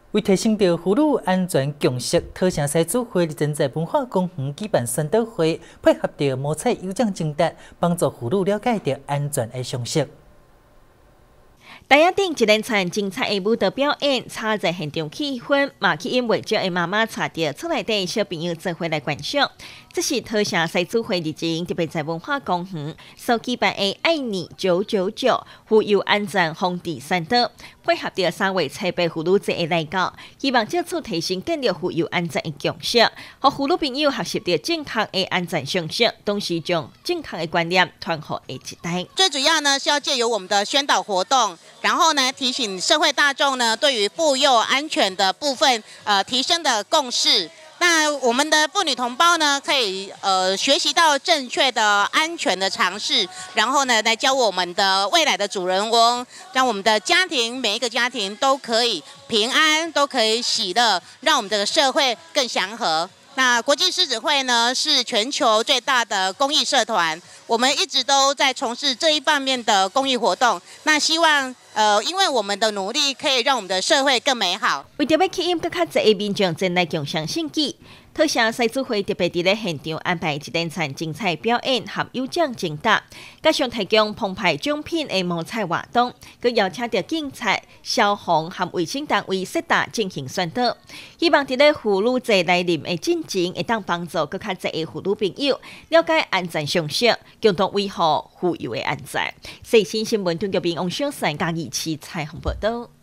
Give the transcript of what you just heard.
为提升到妇女安全共识，桃城西组会正在文化公园举办宣导会，配合着毛彩有奖征答，帮助妇女了解到安全的常识。 台下顶一连串精彩的舞蹈表演，炒热现场气氛，嘛吸引未少的妈妈带着厝内底小朋友做伙来观赏。这是桃城西组会日前特别在文化公园所举办的爱你999妇幼安全风地宣导，配合着3月7日妇女节的来到，希望借此提升建立妇幼安全的共识，和妇女朋友学习到正确的安全常识，同时将正确的观念传给下一代。 最主要呢是要借由我们的宣导活动，然后呢提醒社会大众呢对于妇幼安全的部分提升的共识。那我们的妇女同胞呢，可以学习到正确的安全的常识，然后呢来教我们的未来的主人翁，让我们的家庭每一个家庭都可以平安，都可以喜乐，让我们的社会更祥和。那国际狮子会呢是全球最大的公益社团，我们一直都在从事这一方面的公益活动。那希望因为我们的努力，可以让我们的社会更美好。 为着要吸引更较侪的民众前来共享盛举，桃城西组会特别伫咧现场安排一连串精彩表演和有奖征答，加上提供澎湃奖品的毛彩活动，佮邀请到警察、消防和卫生单位适达进行宣导，希望伫咧妇女节来临的进程，会当帮助更较侪的妇女朋友了解安全常识，共同维护妇幼的安全。细心新闻中国民王小山嘉义市采访报道。